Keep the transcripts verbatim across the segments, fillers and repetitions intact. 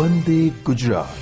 Vande Gujarat.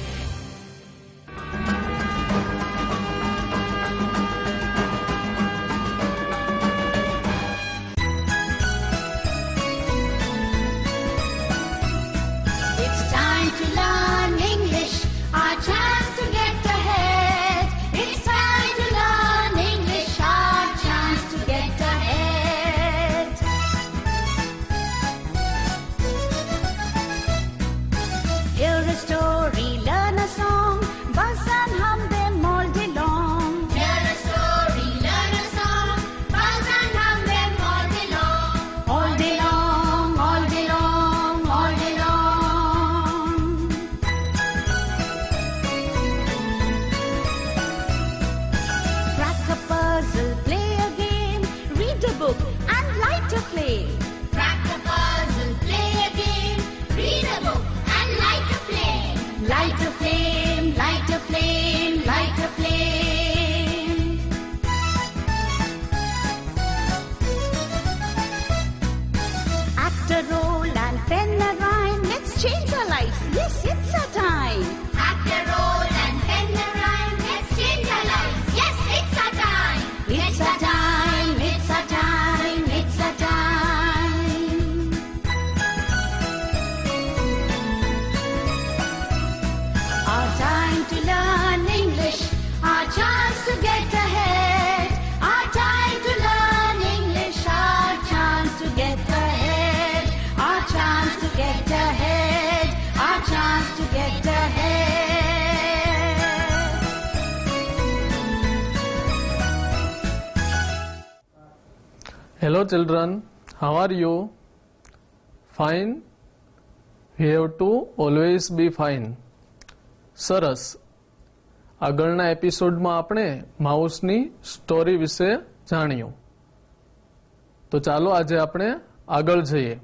Hello children, how are you? Fine? We have to always be fine. સરસ. આગળના એપિસોડમાં આપણે માઉસની સ્ટોરી વિશે જાણ્યું. તો ચાલો આજે આપણે આગળ જઈએ.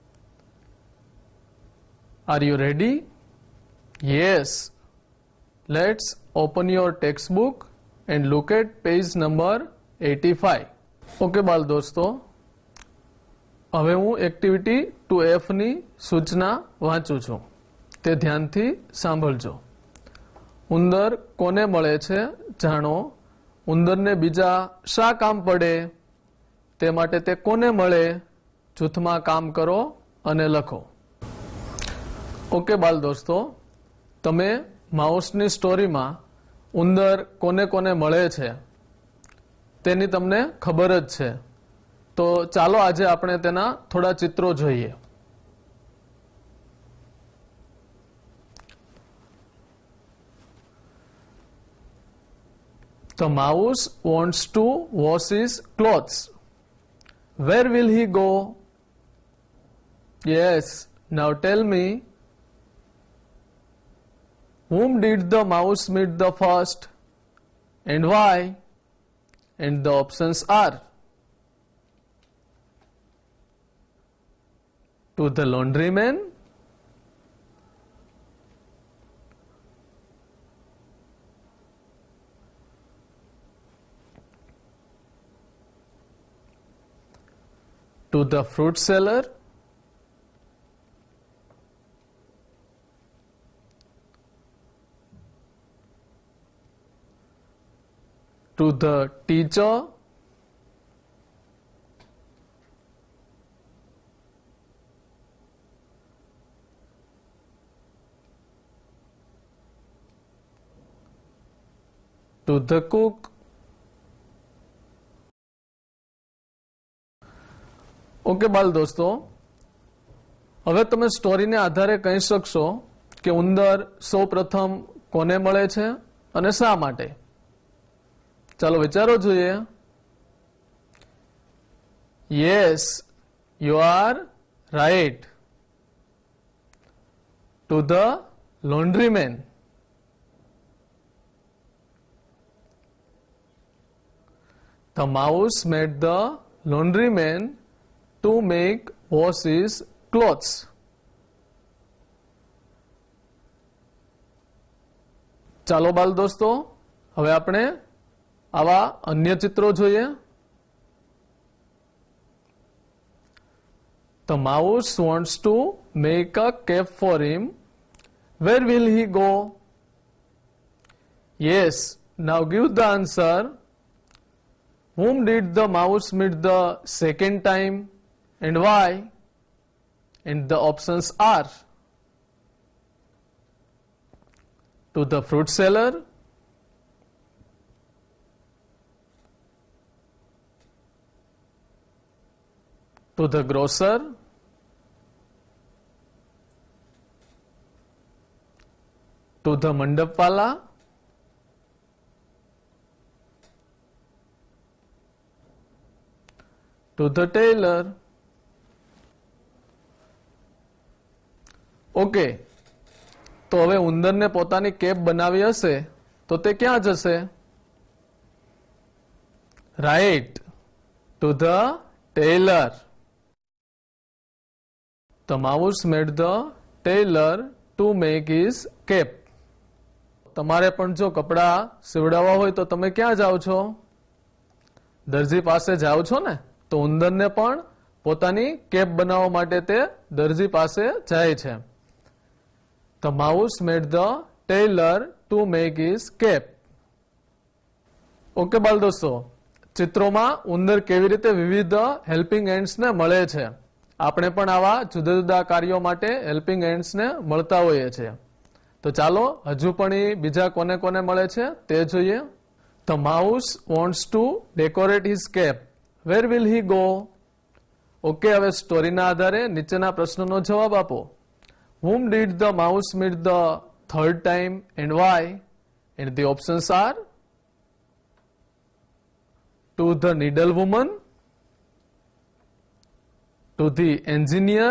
Are you ready? Yes. Let's open your textbook and look at page number eighty-five. Okay બાલ દોસ્તો, હવે હું એક્ટિવિટી ટુ એફ ની સૂચના વાંચું છું, તે ધ્યાનથી સાંભળજો. ઉંદર કોને મળે છે જાણો. ઉંદરને બીજા શા કામ પડે, તે માટે તે કોને મળે. જૂથમાં કામ કરો અને લખો. ઓકે બાલ દોસ્તો, તમે માઉસની સ્ટોરીમાં ઉંદર કોને કોને મળે છે તેની તમને ખબર જ છે. તો ચાલો આજે આપણે તેના થોડા ચિત્રો જોઈએ. The mouse wants to wash his clothes. Where will he go? Yes, now tell me, whom did the mouse meet the first and why? And the options are: to the laundryman, to the fruit seller, to the teacher, to the cook. Okay બાલ દોસ્તો, હવે તમે સ્ટોરીને આધારે કહી શકશો કે ઉંદર સૌ પ્રથમ કોને મળે છે અને શા માટે. ચાલો વિચારો જોઈએ. Yes, you are right. To the laundryman. The mouse met the laundryman to make wash his clothes. ચાલો બાલ દોસ્તો, હવે આપણે આવા અન્ય ચિત્રો જોઈએ. The mouse wants to make a cap for him Where will he go? Yes. Now give the answer. Whom did the mouse meet the second time and why? And the options are to the fruit seller, to the grocer, to the mandapwala, to the tailor. Okay, તો હવે ઉંદરને પોતાની cap બનાવી હશે તો તે ક્યાં જશે? Right, to the tailor. The mouse made the tailor to make his cap. તમારે પણ જો કપડા સીવડાવવા હોય તો તમે ક્યાં જાઓ છો? દરજી પાસે જાઓ છો ને? તો ઉંદરને પણ પોતાની કેપ બનાવવા માટે તે દરજી પાસે જાય છે. The mouse made the tailor to make his cap. Okay બાળ દોસ્તો, ચિત્રોમાં ઉંદર કેવી રીતે વિવિધ હેલ્પિંગ હેન્ડ્સને મળે છે. આપણે પણ આવા જુદા જુદા કાર્યો માટે હેલ્પિંગ હેન્ડ્સને મળતા હોઈએ છીએ. તો ચાલો હજુ પણ એ બીજા કોને કોને મળે છે તે જોઈએ. The mouse wants to decorate his cap. Where will he go? Okay, હવે સ્ટોરીના આધારે નીચેના પ્રશ્નનો જવાબ આપો. Whom did the mouse meet the third time and why? And the options are to the needle woman, to the engineer,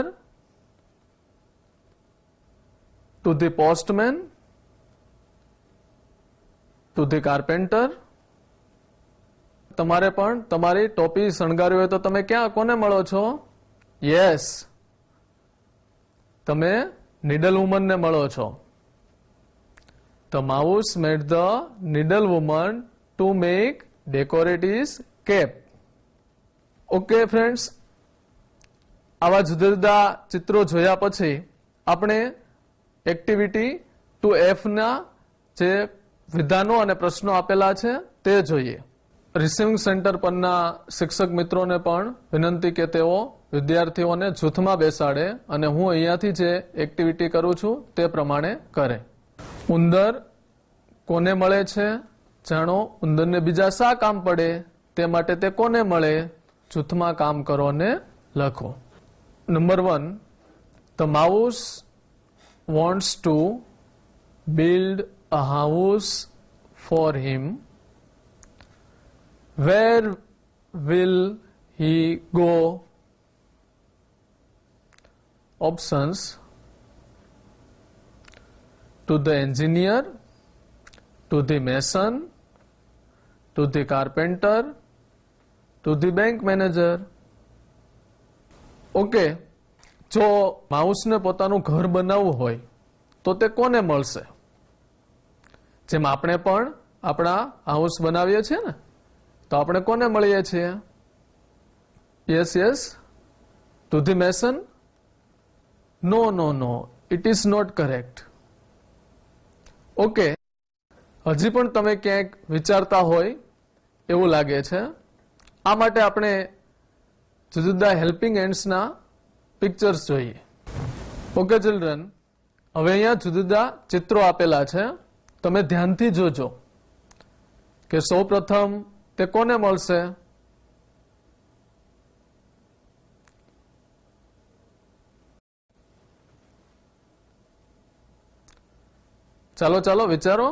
to the postman, to the carpenter. તમારે પણ તમારી ટોપી શણગારવી હોય તો તમે ક્યાં કોને મળો છો? યસ, તમે નીડલ વુમન ને મળો છો. The mouse made the needle woman to make decorate his cap. Okay friends, આવા જુદા જુદા ચિત્રો જોયા પછી આપણે એક્ટિવિટી ટુ એફ ના જે વિધાનો અને પ્રશ્નો આપેલા છે તે જોઈએ. રિસીવિંગ સેન્ટર પરના શિક્ષક મિત્રોને પણ વિનંતી કે તેઓ વિદ્યાર્થીઓને જૂથમાં બેસાડે અને હું અહીંયાથી જે એક્ટિવિટી કરું છું તે પ્રમાણે કરે. ઉંદર કોને મળે છે? જાણો ઉંદરને બીજા શા કામ પડે તે માટે તે કોને મળે? જૂથમાં કામ કરો ને લખો. Number one, the mouse wants to build a house for him. Where will he go? Options: to the engineer, to the mason, to the carpenter, to the bank manager. Okay, જો માઉસને પોતાનું ઘર બનાવવું હોય તો તે કોને મળશે? જેમ આપણે પણ આપણા હાઉસ બનાવીએ છીએ ને, તો આપણે કોને મળીએ છીએ? Yes yes, to the mason. No no no, it is not correct. Okay, હજી પણ તમે ક્યાંક વિચારતા હોય એવું લાગે છે. આ માટે આપણે જુદા જુદા હેલ્પિંગ હેન્ડ્સના પિક્ચર્સ જોઈએ. ઓકે ચિલ્ડ્રન, હવે અહીંયા જુદા જુદા ચિત્રો આપેલા છે. તમે ધ્યાનથી જોજો કે સૌ પ્રથમ તે કોને મળશે? ચાલો ચાલો વિચારો.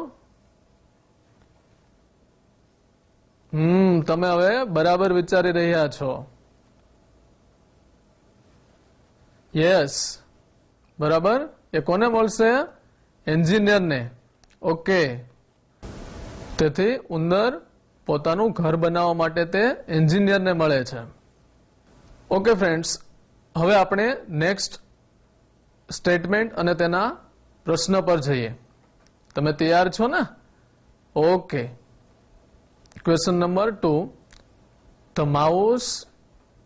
હમ તમે હવે બરાબર વિચારી રહ્યા છો. યસ, બરાબર. એ કોને મળશે? એન્જિનિયરને. ઓકે, તેથી ઉંદર પોતાનું ઘર બનાવવા માટે તે એન્જિનિયરને મળે છે. ઓકે ફ્રેન્ડ્સ, હવે આપણે નેક્સ્ટ સ્ટેટમેન્ટ અને તેના પ્રશ્ન પર જઈએ. તમે તૈયાર છો ને? Okay. Question number two, the mouse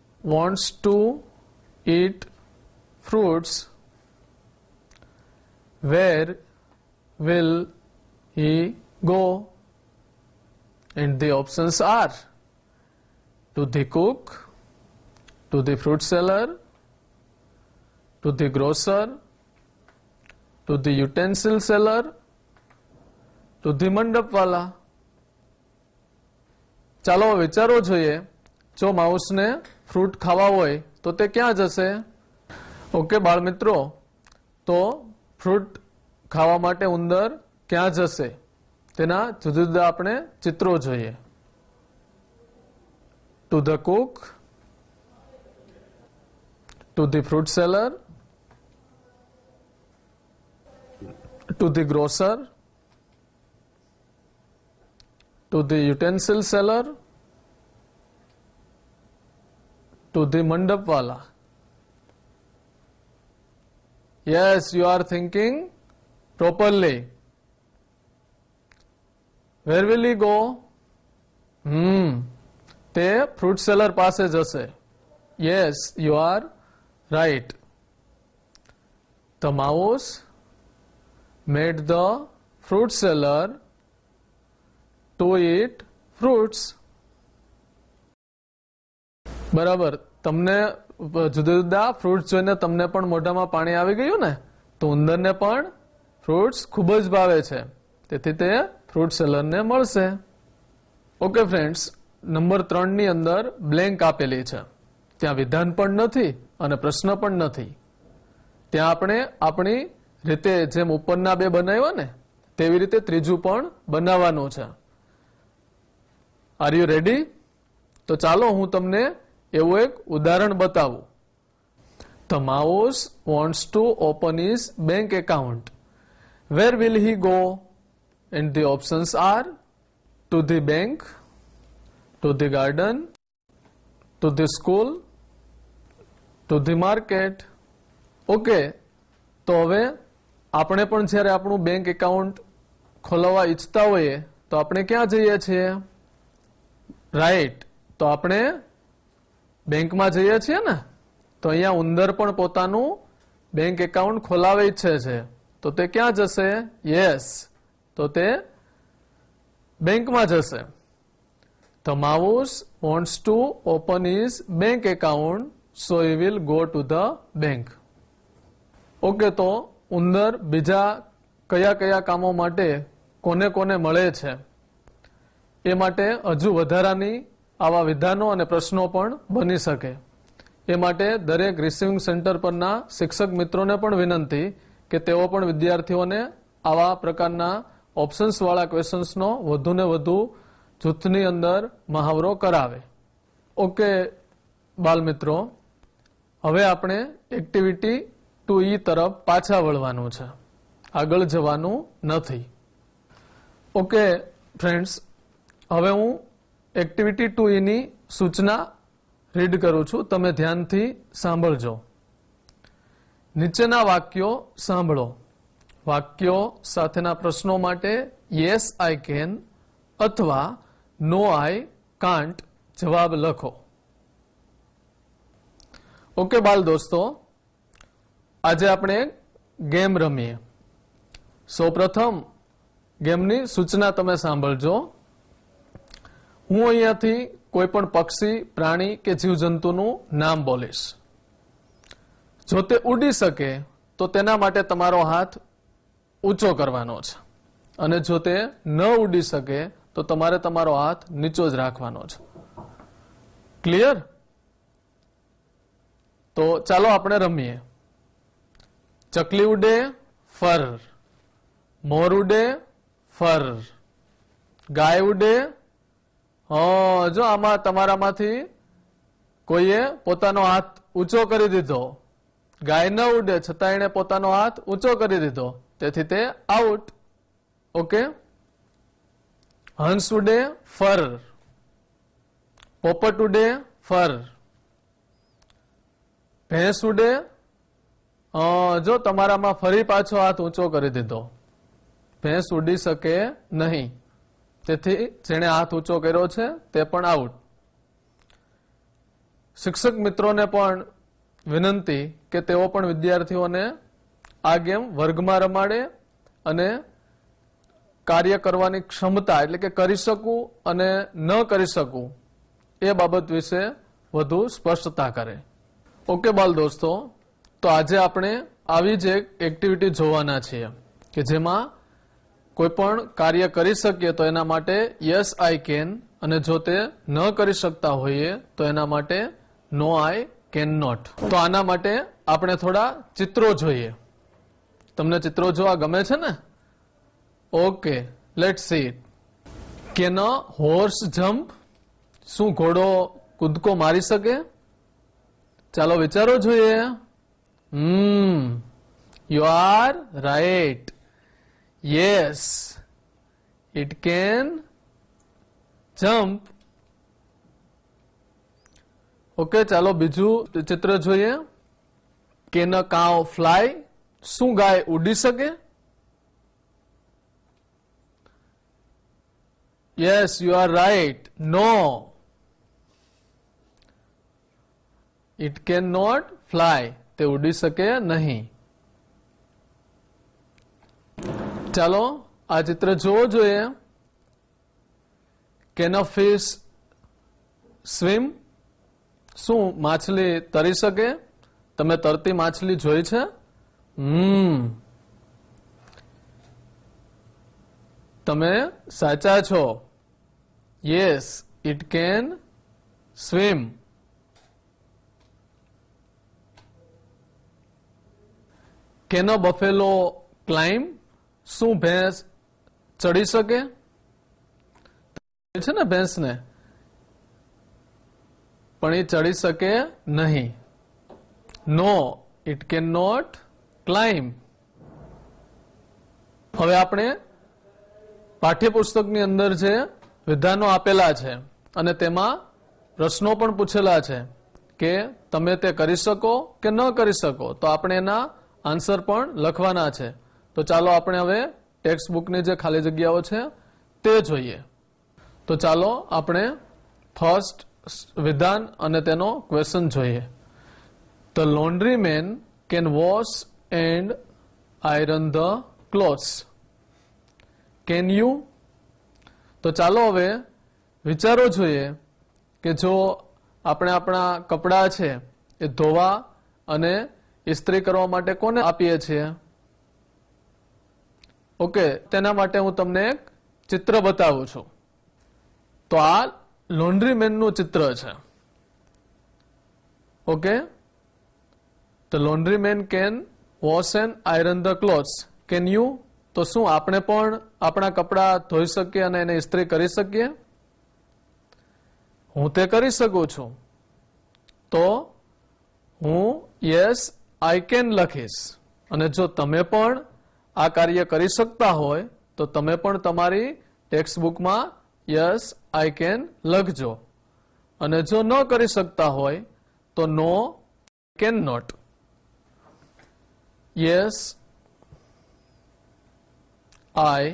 wants to eat fruits. Where will he go? And the options are to the cook, to the fruit seller, to the grocer, to the utensil seller, to the mandapwala. ચાલો વિચારો જોઈએ, જો માઉસને fruit ખાવા હોય તો તે ક્યાં જશે? ઓકે બાળ મિત્રો, તો ફ્રૂટ ખાવા માટે ઉંદર ક્યાં જશે તેના જુદા જુદા આપણે ચિત્રો જોઈએ. To the cook, to the fruit seller, to the grocer, to the utensil seller, to the mandapwala. Yes, you are thinking properly. Where will he go? Hmm. તે fruit seller પાસે જશે. Yes, you are right. The mouse made the fruit seller to eat fruits. બરાબર, તમને જુદા જુદા fruits જોઈને તમને પણ મોઢામાં પાણી આવી ગયું ને? તો ઉંદરને પણ ફ્રૂટ્સ ખૂબ જ ભાવે છે, તેથી તે ફ્રૂટ સેલરને મળશે. ઓકે ફ્રેન્ડ્સ, નંબર ત્રણ ની અંદર બ્લેન્ક આપેલી છે. ત્યાં વિધાન પણ નથી અને પ્રશ્ન પણ નથી. ત્યાં આપણે આપણી રીતે જેમ ઉપરના બે બનાવ્યા ને તેવી રીતે ત્રીજું પણ બનાવવાનું છે. Are you ready? તો ચાલો હું તમને એવું એક ઉદાહરણ બતાવું. The mouse wants to open his bank account. Where will he go? And the options are to the bank, to the garden, to the school, to the market. Okay, તો હવે આપણે પણ જ્યારે આપણું બેંક એકાઉન્ટ ખોલાવવા ઈચ્છતા હોઈએ તો આપણે ક્યાં જઈએ છીએ? રાઈટ, તો આપણે બેંકમાં જઈએ છીએ ને. તો અહીંયા ઉંદર પણ પોતાનું બેંક એકાઉન્ટ ખોલાવવા ઈચ્છે છે, તો તે ક્યાં જશે? યસ, તો તે બેંકમાં જશે. The mouse wants to open his bank account, so he will go to the bank. Okay, તો ઉંદર બીજા કયા કયા કામો માટે કોને કોને મળે છે એ માટે હજુ વધારાની આવા વિધાનો અને પ્રશ્નો પણ બની શકે. એ માટે દરેક રિસીવિંગ સેન્ટર પરના શિક્ષક મિત્રોને પણ વિનંતી કે તેઓ પણ વિદ્યાર્થીઓને આવા પ્રકારના ઓપ્શન્સ વાળા ક્વેશ્ચન્સનો વધુ ને વધુ જૂથની અંદર મહાવરો કરાવે. ઓકે બાલ મિત્રો, હવે આપણે એક્ટિવિટી ટુ ઈ તરફ પાછા વળવાનું છે, આગળ જવાનું નથી. ઓકે ફ્રેન્ડ્સ, હવે હું એક્ટિવિટી ટુ ઈ ની સૂચના રીડ કરું છું, તમે ધ્યાનથી સાંભળજો. નીચેના વાક્યો સાંભળો. વાક્યો સાથેના પ્રશ્નો માટે યસ આઈ કેન અથવા નો આઈ કાન્ટ જવાબ લખો. ઓકે બાલ દોસ્તો, આજે આપણે ગેમ રમીએ. સૌપ્રથમ ગેમની સૂચના તમે સાંભળજો. હું અહીંયાથી કોઈ પણ પક્ષી, પ્રાણી કે જીવજંતુનું નામ બોલીશ. જો તે ઉડી શકે તો તેના માટે તમારો હાથ ઊંચો કરવાનો છે, અને જો તે ન ઉડી શકે તો તમારે તમારો હાથ નીચો જ રાખવાનો છે. ક્લિયર? તો ચાલો આપણે રમીએ. ચકલી ઉડે ફર, મોર ઉડે ફર, ગાય ઉડે. હા, જો આમાં તમારામાંથી કોઈએ પોતાનો હાથ ઊંચો કરી દીધો. ગાય ન ઉડે છતાં એને પોતાનો હાથ ઊંચો કરી દીધો, તેથી તે આઉટ. ઓકે. હંસ ઉડે ફર, પોપટ ઉડે ફર, ભેંસ ઉડે. જો તમારામાં ફરી પાછો હાથ ઊંચો કરી દીધો. ભેંસ ઉડી શકે નહીં, તેથી જેણે હાથ ઊંચો કર્યો છે તે પણ આઉટ. શિક્ષક મિત્રોને પણ વિનંતી કે તેઓ પણ વિદ્યાર્થીઓને આ ગેમ વર્ગમાં રમાડે અને કાર્ય કરવાની ક્ષમતા એટલે કે કરી શકું અને ન કરી શકું એ બાબત વિશે વધુ સ્પષ્ટતા કરે. ઓકે બાલ દોસ્તો, તો આજે આપણે આવી જ એક એક્ટિવિટી જોવાના છીએ કે જેમાં કોઈ પણ કાર્ય કરી શકીએ તો એના માટે યસ આઈ કેન, અને જો તે ન કરી શકતા હોઈએ તો એના માટે નો આઈ કેન નોટ. તો આના માટે આપણે થોડા ચિત્રો જોઈએ. તમને ચિત્રો જોવા ગમે છે ને? Okay, let's see it. Can a horse jump? શું ઘોડો કૂદકો મારી શકે? ચાલો વિચારો જોઈએ. Hmm you are right. Yes, it can jump. Okay, ચાલો બીજું ચિત્ર જોઈએ. Can a cow fly? શું ગાય ઉડી શકે? Yes, you are right. No, it can not fly. તે ઉડી શકે નહીં. ચાલો આ ચિત્ર જોવો જોઈએ. Can a fish swim? શું માછલી તરી શકે? તમે તરતી માછલી જોઈ છે? હમ તમે સાચા છો. Yes, it can swim. Can a buffalo climb? શું ભેંસ ચડી શકે? છે ને ભેંસને, પણ એ ચડી શકે નહીં. No, it can not climb. હવે આપણે પાઠ્યપુસ્તકની અંદર જે વિધાનો આપેલા છે અને તેમાં પ્રશ્નો પણ પૂછેલા છે કે તમે તે કરી શકો કે ન કરી શકો, તો આપણે એના આન્સર પણ લખવાના છે. તો ચાલો આપણે હવે ટેક્સ્ટ બુકની જે ખાલી જગ્યાઓ છે તે જોઈએ. તો ચાલો આપણે ફર્સ્ટ વિધાન અને તેનો ક્વેશ્ચન જોઈએ. The laundry man can wash and iron the clothes. Can you? તો ચાલો હવે વિચારો જોઈએ કે જો આપણે આપણા કપડાં છે એ ધોવા અને ઇસ્ત્રી કરવા માટે કોને આપીએ છીએ? ઓકે, તેના માટે હું તમને એક ચિત્ર બતાવું છું. તો આ લોન્ડ્રી મેનનું ચિત્ર છે. Okay, the laundry man can wash and iron the clothes. Can you? તો શું આપણે પણ આપણા કપડાં ધોઈ શકીએ અને એને ઇસ્ત્રી કરી શકીએ? હું તે કરી શકું છું. તો હું યસ આઈ કેન લખીશ. અને જો તમે પણ આ કાર્ય કરી શકતા હોય તો તમે પણ તમારી ટેક્સ્ટ બુકમાં યસ આઈ કેન લખજો. અને જો ન કરી શકતા હોય તો no can not. Yes I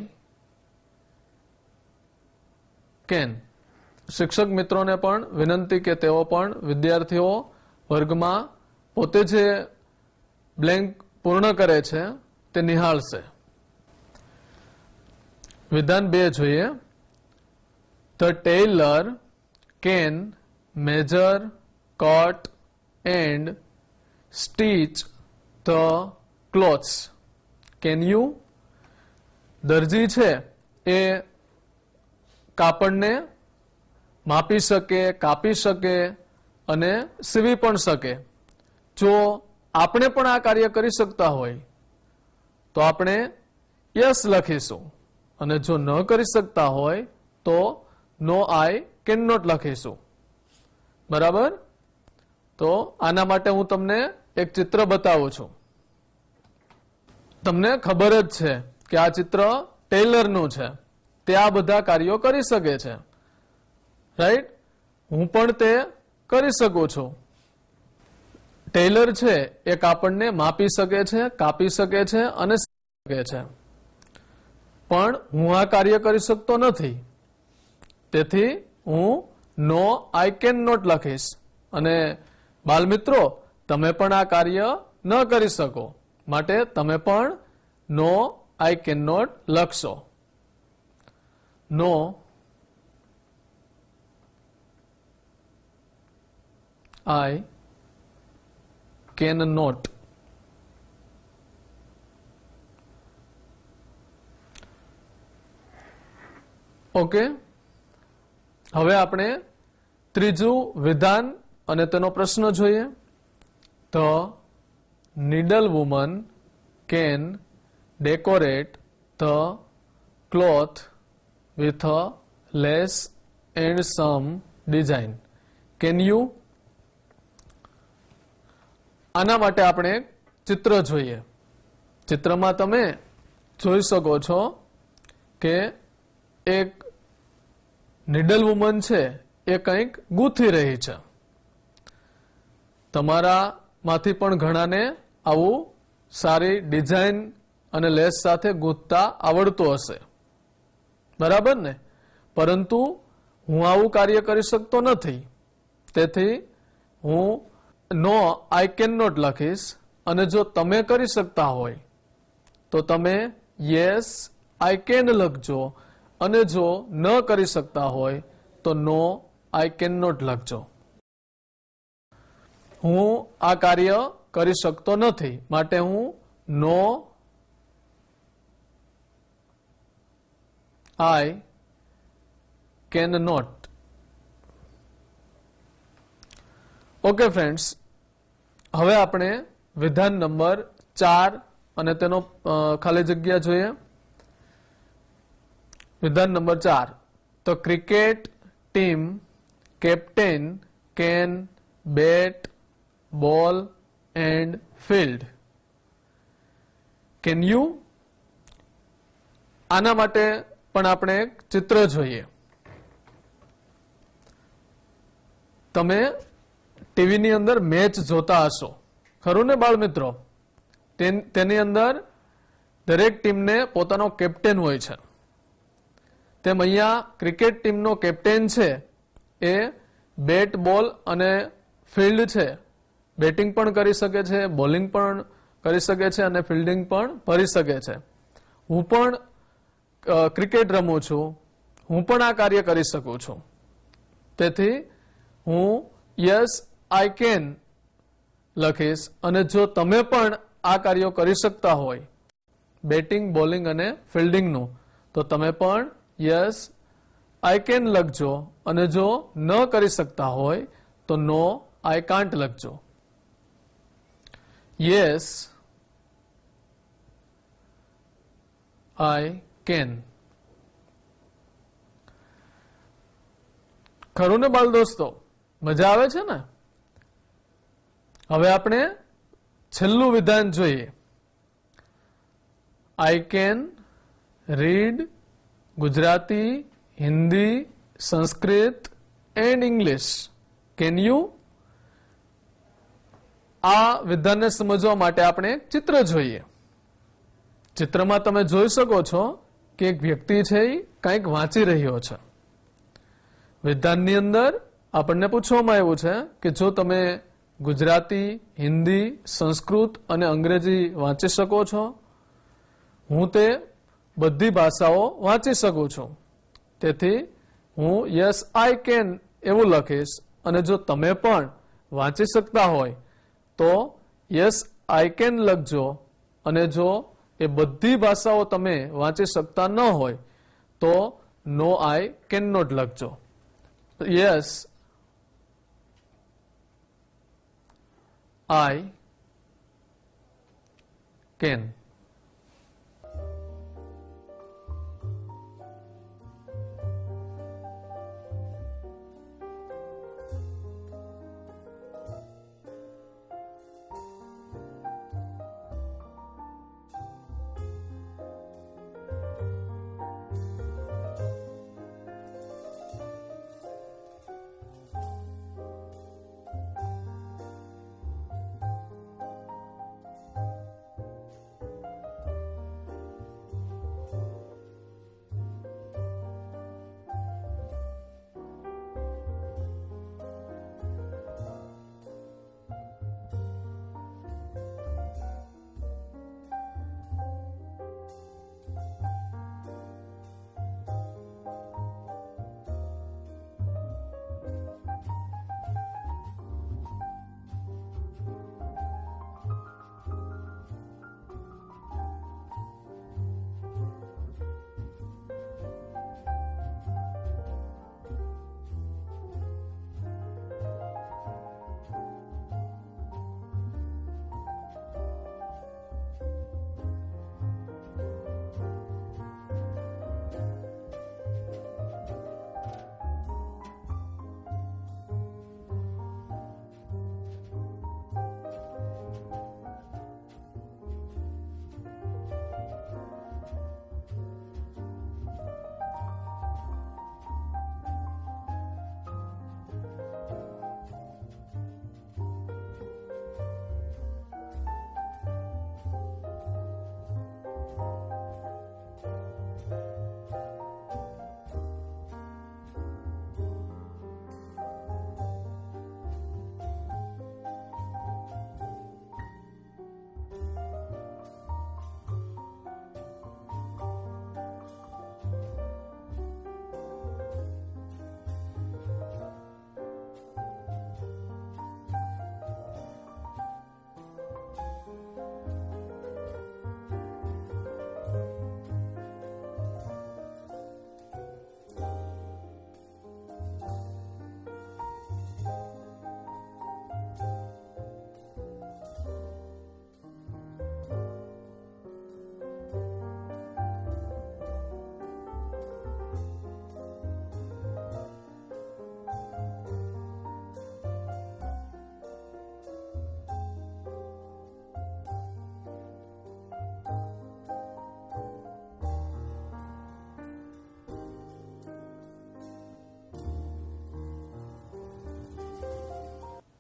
can. શિક્ષક મિત્રોને પણ વિનંતી કે તેઓ પણ વિદ્યાર્થીઓ વર્ગમાં પોતે જે બ્લેન્ક પૂર્ણ કરે છે તે નિહાળશે. વિધાન બે જોઈએ. The tailor can measure, cut and stitch the clothes. Can you? દરજી છે એ કાપડને માપી શકે, કાપી શકે અને સીવી પણ શકે. જો આપણે પણ આ કાર્ય કરી શકતા હોય તો આપણે યસ લખીશું, અને જો ન કરી શકતા હોય તો નો આઈ કેન નોટ લખીશું. બરાબર? તો આના માટે હું તમને એક ચિત્ર બતાવું છું. તમને ખબર જ છે કે આ ચિત્ર ટેલરનું છે. તે આ બધા કાર્યો કરી શકે છે. રાઈટ? હું પણ તે કરી શકું છું. ટેલર છે એ કાપડને માપી શકે છે, કાપી શકે છે અને સીવી શકે છે. પણ હું આ કાર્ય કરી શકતો નથી. તેથી હું નો આઈ કેન નોટ લખીશ. અને બાલમિત્રો, તમે પણ આ કાર્ય ન કરી શકો. માટે તમે પણ નો આઈ કેન નોટ લખશો. No I can not. Okay, હવે આપણે ત્રીજું વિધાન અને તેનો પ્રશ્ન જોઈએ. The needle woman can decorate the cloth with a lace and some design. Can you? આના માટે આપણે ચિત્ર જોઈએ. ચિત્રમાં તમે જોઈ શકો છો કે એક નીડલ વુમન છે એ કંઈક ગૂંથી રહી છે. તમારામાંથી પણ ઘણાને આવું સારી ડિઝાઇન અને લેસ સાથે ગૂંથતા આવડતું હશે, બરાબર ને? પરંતુ હું આવું કાર્ય કરી શકતો નથી, તેથી હું નો આઈ કેન નોટ લખીશ. અને જો તમે કરી શકતા હોય તો તમે યસ આઈ કેન લખજો, અને જો ન કરી શકતા હોય તો નો આઈ કેન નોટ લખજો. હું આ કાર્ય કરી શકતો નથી, માટે હું no I can not. Okay friends, હવે આપણે વિધાન નંબર ચાર અને તેનો ખાલી જગ્યા જોઈએ. વિધાન નંબર ચાર. The cricket team captain can bat ball and field. Can you? આના માટે પણ આપણે એક ચિત્ર જોઈએ. તમે ટીવીની અંદર મેચ જોતા હશો, ખરું ને બાળ મિત્રો? તેની અંદર દરેક ટીમને પોતાનો કેપ્ટન હોય છે. તેમ અહીંયા ક્રિકેટ ટીમનો કેપ્ટન છે એ બેટ બોલ અને ફિલ્ડ છે, બેટિંગ પણ કરી શકે છે, બોલિંગ પણ કરી શકે છે અને ફિલ્ડિંગ પણ કરી શકે છે. હું પણ ક્રિકેટ રમું છું, હું પણ આ કાર્ય કરી શકું છું. તેથી હું યસ આઈ કેન લખીશ. અને જો તમે પણ આ કાર્યો કરી શકતા હોય, બેટિંગ, બોલિંગ અને ફિલ્ડિંગનું, તો તમે પણ યસ આઈ કેન લખજો. અને જો ન કરી શકતા હોય તો નો આઈ કાન્ટ લખજો. Yes I can. ખરું ને બાળ દોસ્તો? મજા આવે છે ને? હવે આપણે છેલ્લું વિધાન જોઈએ. I can read Gujarati, Hindi, Sanskrit and English. Can you? આ વિધાનને સમજવા માટે આપણે એક ચિત્ર જોઈએ. ચિત્રમાં તમે જોઈ શકો છો કે એક વ્યક્તિ છે એ કંઈક વાંચી રહ્યો છે. વિધાનની અંદર આપણને પૂછવામાં આવ્યું છે કે જો તમે ગુજરાતી, હિન્દી, સંસ્કૃત અને અંગ્રેજી વાંચી શકો છો? હું તે બધી ભાષાઓ વાંચી શકું છું, તેથી હું યસ આઈ કેન એવું લખીશ. અને જો તમે પણ વાંચી શકતા હોય તો યસ આઈ કેન લખજો. અને જો એ બધી ભાષાઓ તમે વાંચી શકતા ન હોય તો નો આઈ કેન નોટ લખજો. Yes I can.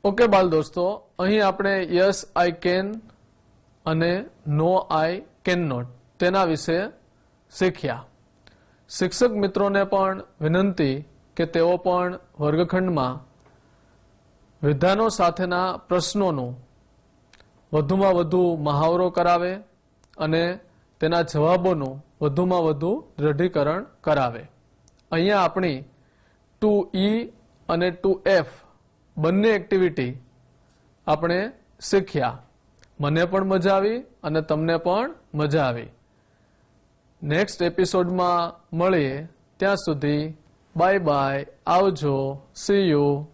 ઓકે બાલ દોસ્તો, અહીં આપણે યસ આઈ કેન અને નો આઈ કેન નોટ તેના વિશે શીખ્યા. શિક્ષક મિત્રોને પણ વિનંતી કે તેઓ પણ વર્ગખંડમાં વિધાનો સાથેના પ્રશ્નોનું વધુમાં વધુ મહાવરો કરાવે અને તેના જવાબોનું વધુમાં વધુ દ્રઢીકરણ કરાવે. અહીંયા આપણી ટુ ઈ અને ટુ એફ બંને એક્ટિવિટી આપણે શીખ્યા. મને પણ મજા આવી અને તમને પણ મજા આવી. નેક્સ્ટ એપિસોડમાં મળીએ. ત્યાં સુધી બાય બાય, આવજો, સી યુ.